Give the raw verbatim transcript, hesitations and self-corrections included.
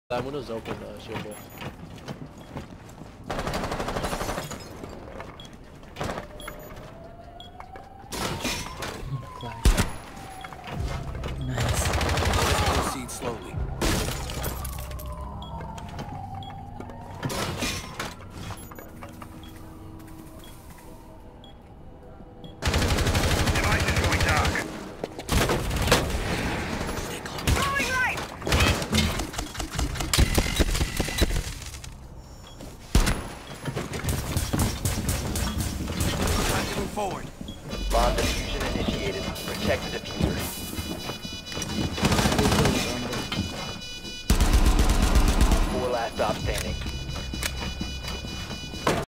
That window's open, uh, shield boy. Nice. Proceed slowly. Devices going dark. Throwing light. Time to move forward. Bomb diffusion initiated. Protect the diffuser. Four last stop standing.